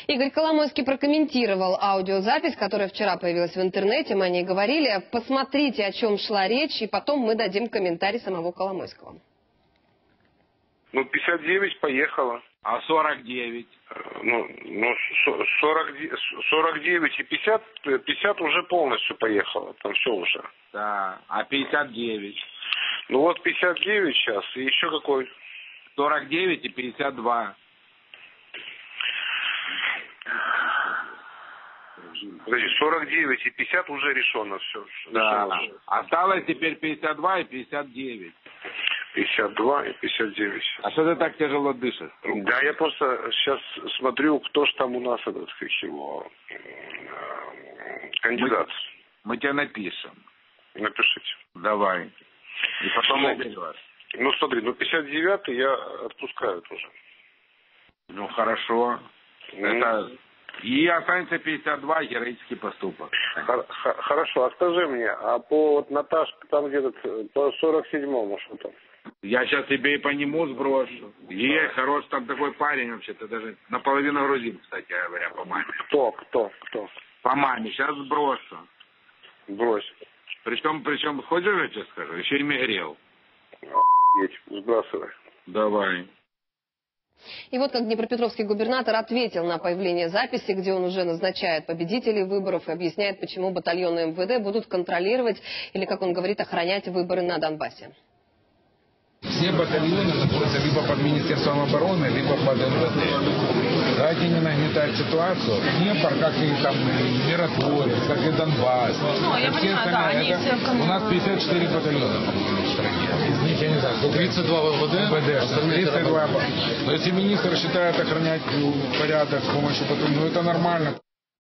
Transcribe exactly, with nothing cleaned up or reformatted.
Игорь Коломойский прокомментировал аудиозапись, которая вчера появилась в интернете. Мы о ней говорили. Посмотрите, о чем шла речь, и потом мы дадим комментарий самого Коломойского. Ну, пятьдесят девять поехала. А сорок девять? Ну, ну сорок, сорок девять и пятьдесят, пятьдесят уже полностью поехало. Там все уже. Да, а пятьдесят девять? Ну вот пятьдесят девять сейчас, и еще какой? сорок девять и пятьдесят два. Подожди, сорок девять и пятьдесят уже решено все. Да, решено. Осталось теперь пятьдесят два и пятьдесят девять. пятьдесят два и пятьдесят девять. А что ты так тяжело дышишь? Да, я просто сейчас смотрю, кто ж там у нас этот, как его, кандидат. Мы, мы тебе напишем. Напишите. Давай. И потом ну, напишешь. ну смотри, ну пятьдесят девятый я отпускаю тоже. Ну хорошо. Mm. Это... И останется пятьдесят два, героический поступок. Хорошо, а скажи мне, а по вот Наташке там где-то по сорок седьмому что там? Я сейчас тебе и по нему сброшу. Есть хороший там такой парень вообще-то, даже наполовину грузин, кстати говоря, по маме. Кто, кто, кто? По маме, сейчас сброшу. Брось. Причем, причем, хочешь, я тебе скажу, еще и мигрел. Охуеть, сбрасывай. Давай. И вот как днепропетровский губернатор ответил на появление записи, где он уже назначает победителей выборов и объясняет, почему батальоны эм вэ дэ будут контролировать или, как он говорит, охранять выборы на Донбассе. Все батальоны находятся либо под Министерством обороны, либо под эн вэ дэ. Давайте не нагнетать ситуацию. Днепр, как и там Миротворец, как и Донбасс. Ну, я понимаю, да, они это, все... У нас пятьдесят четыре батальона в стране. Из них, я не знаю, тридцать два в эм вэ дэ. эм вэ дэ, тридцать два. Но если министр считает охранять порядок с помощью патрулей, ну это нормально.